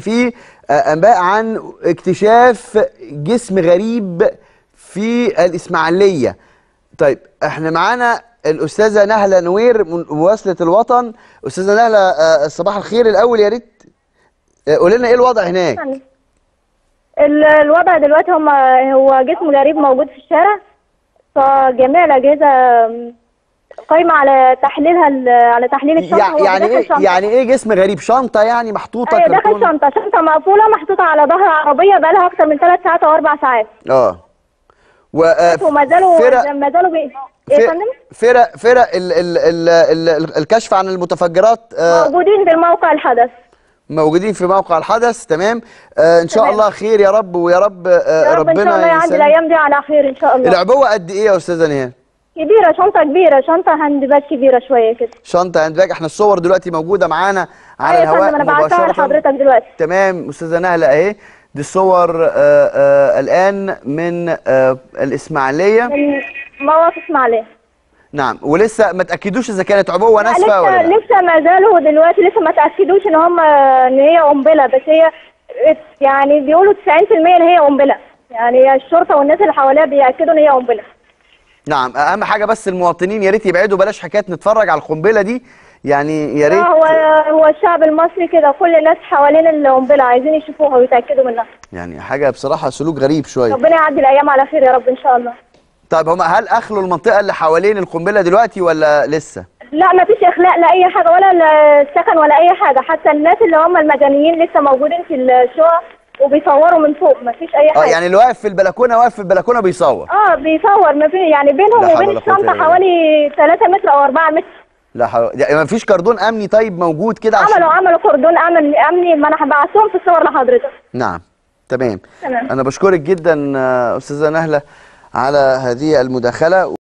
في انباء عن اكتشاف جسم غريب في الاسماعيليه. طيب احنا معانا الاستاذه نهله نوير من مواصله الوطن. استاذه نهله صباح الخير. الاول يا ريت قولي لنا ايه الوضع هناك؟ الوضع دلوقتي هو جسم غريب موجود في الشارع، فجميع الاجهزه قايمه على تحليل الشنطه. يعني ايه جسم غريب؟ شنطه يعني محطوطه؟ ايوه داخل شنطه مقفوله محطوطه على ظهر عربيه بقى لها اكتر من 3 ساعات او 4 ساعات. وما زالوا ايه فندم؟ فرق الكشف عن المتفجرات موجودين بالموقع الحدث. موجودين في موقع الحدث. تمام. ان شاء الله خير يا رب، ويا رب ربنا ان شاء الله يعدي الايام دي على خير ان شاء الله. العبوه قد ايه يا استاذه نهال؟ كبيره، شنطه كبيره، شنطه هاند باج كبيره شويه كده. شنطه هاند باج. احنا الصور دلوقتي موجوده معانا على الهواء انا بعتها لحضرتك دلوقتي. تمام استاذه نهله اهي، دي الصور الان من الاسماعيليه، من موقف اسماعيليه. نعم. ولسه ما تاكدوش اذا كانت عبوه ناسفه ولا لا؟ لسه ما زالوا دلوقتي لسه ما تاكدوش ان هي قنبله، بس هي يعني بيقولوا 90% ان هي قنبله، يعني الشرطه والناس اللي حواليها بياكدوا ان هي قنبله. نعم. اهم حاجه بس المواطنين يا ريت يبعدوا، بلاش حكايه نتفرج على القنبله دي، يعني يا ريت. هو الشعب المصري كده، كل الناس حوالين القنبله عايزين يشوفوها ويتاكدوا منها. يعني حاجه بصراحه سلوك غريب شويه. ربنا يعدي الايام على خير يا رب ان شاء الله. طيب هل اخلوا المنطقه اللي حوالين القنبله دلوقتي ولا لسه؟ لا ما فيش اخلاء لاي حاجه، ولا السكن ولا اي حاجه، حتى الناس اللي هم المدنيين لسه موجودين في الشقق وبيصوروا من فوق، ما فيش اي حاجه. يعني اللي واقف في البلكونه واقف في البلكونه بيصور. بيصور، ما في يعني بينهم وبين الشنطه حوالي 3 متر او 4 متر. لا حول، يعني ما فيش كردون امني طيب موجود كده؟ عملوا كردون امني، ما انا هبعتهم في الصور لحضرتك. نعم تمام. انا بشكرك جدا استاذه نهله على هذه المداخله.